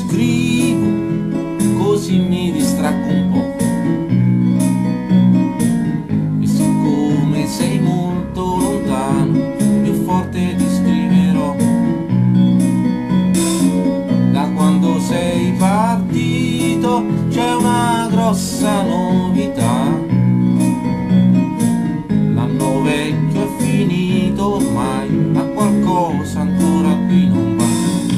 scrivo, così mi distraggo un po'. E siccome sei molto lontano, più forte ti scriverò. Da quando sei partito c'è una grossa novità. L'anno vecchio è finito ormai, ma qualcosa ancora qui non va.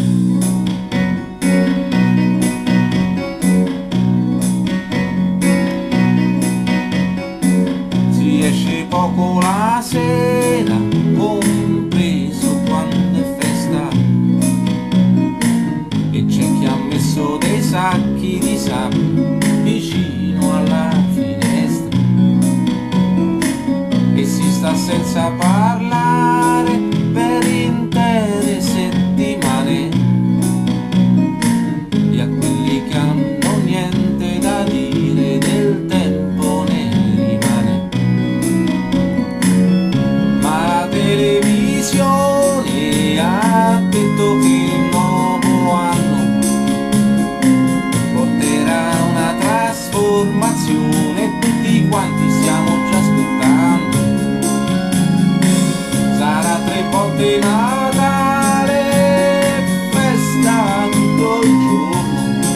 Si esce poco la sera, compreso quando è festa, e c'è chi ha messo dei sacchi di sabbia vicino alla finestra e si sta senza parlare per intere settimane. E a quelli che hanno niente da dire del tempo ne rimane. Ma la televisione ha detto che il nuovo anno porterà una trasformazione e tutti quanti stiamo già aspettando. Sarà 3 volte Natale, festa tutto il giorno.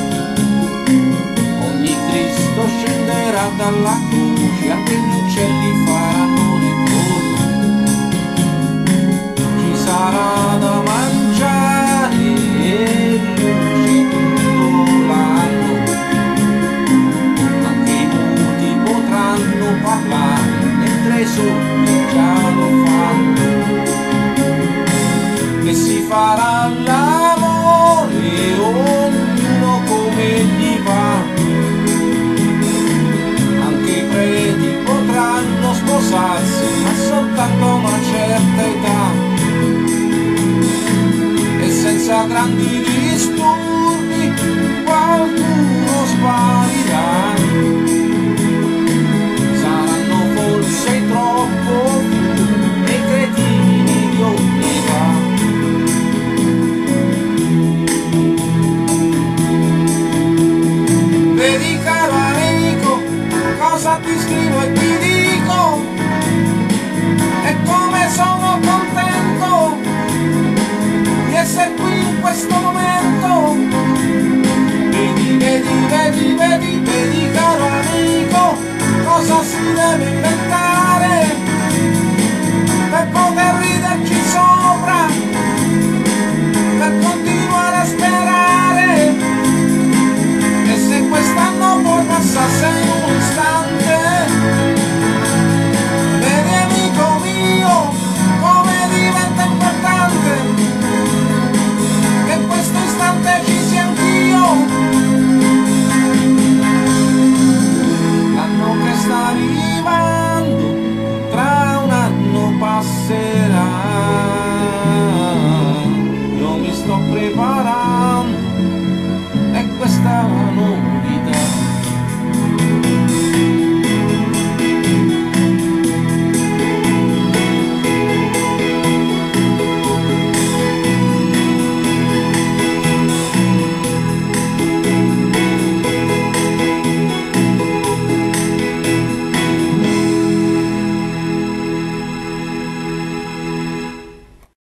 Ogni Cristo scenderà dalla croce, anche gli uccelli faranno ritorno. Ci sarà da mangiare e luci tutto l'anno. Anche i muti potranno parlare, mentre i sordi già lo fanno. E si farà l'amore ognuno come gli va. Anche i preti potranno sposarsi, ma soltanto a una certa età e senza grandi